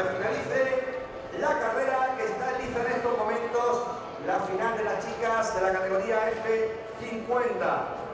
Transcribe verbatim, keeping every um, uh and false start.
finalice la carrera que está lista en estos momentos, la final de las chicas de la categoría F cincuenta.